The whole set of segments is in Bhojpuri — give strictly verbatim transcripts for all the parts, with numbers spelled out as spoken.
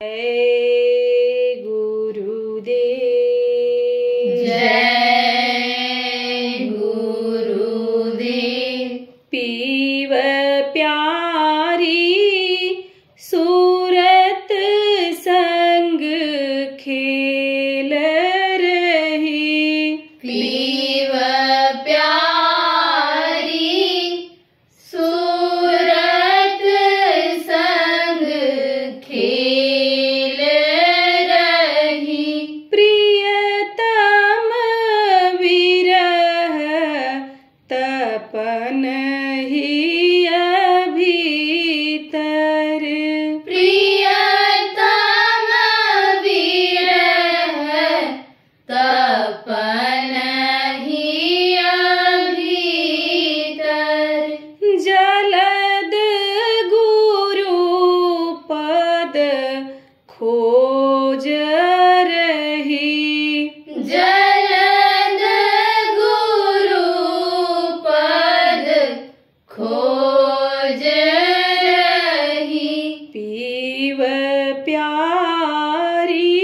जय गुरुदेव। जय गुरुदेव। पीव प्यारी सूरत संग खेल रही। पीव प्यारी सूरत संग खेल रही। प्रियतम विरह तपन ही भीतर। प्रियतम विरह तपन ही भीतर। जलद गुरु पद खोज रही। जलद गुरु पद खोज रही। पीव प्यारी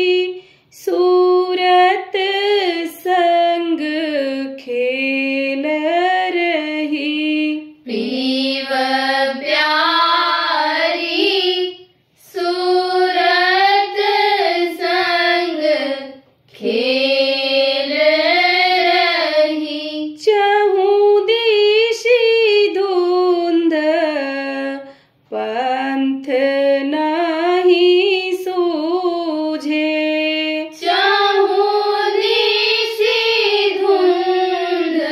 सूरत संग खेल रही। पीव प्यारी सूरत संग खेल रही। चहु दिशि धुंध पंथ नहीं सूझे। चहु दिशि धुंध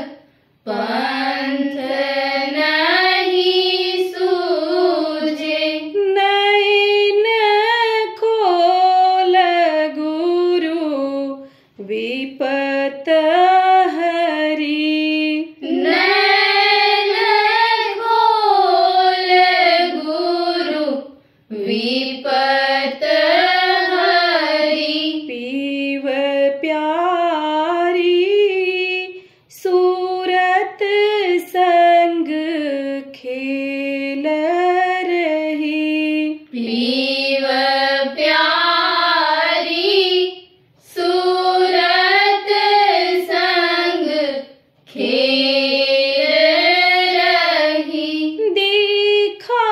पंथ नहीं सूझे। नयन खोल गुरु विपत हरी। नैन खोल गुरु विपत हरी। पीव प्यारी सूरत संग खेल रही। पीव प्यारी सूरत संग खेल रही। देखा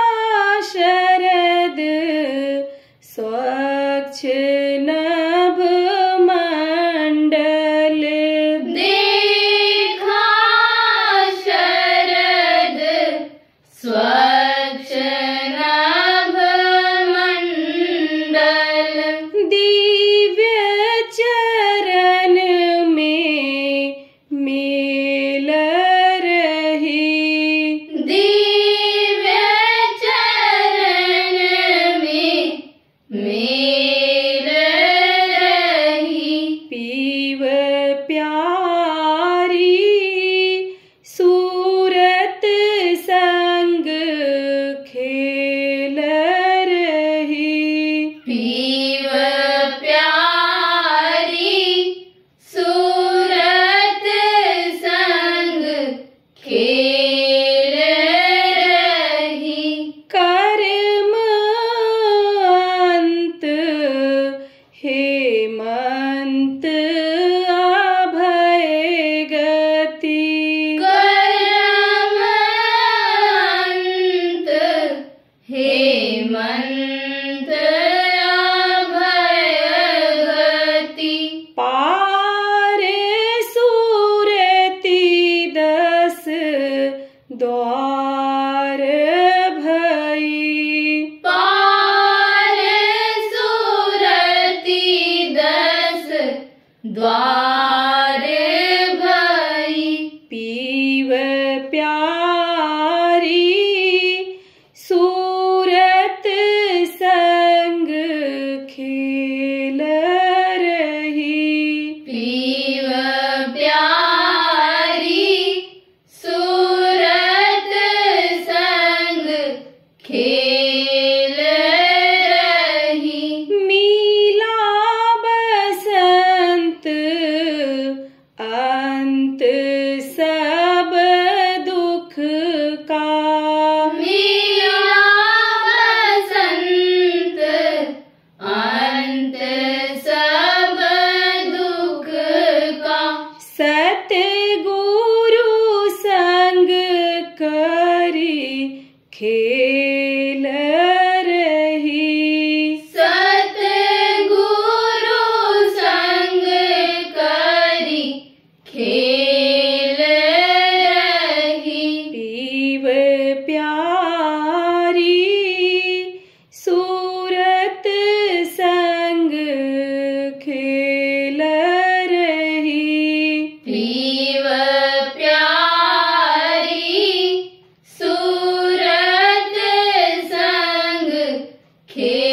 शरद स्वच्छ नभ मंडल। देखा शरद स्वच्छ नभ मंडल। दिव्य चरण में मेल रही। दिव्य चरण में मेल रही। पीव प्यारी सूरत संग खेल रही। पीव प्यारी सूरत संग खेल रही। कर्म अंत हेमंत अभय गति। कर्म अंत हेमंत अभय गति। पार सूरति दस द्वार भई। पार सूरति दस द्वार भई। पीव प्यारी सूरत संग खेल रही। पीव प्यारी सूरत संग खेल रही। मीला बसंत खेल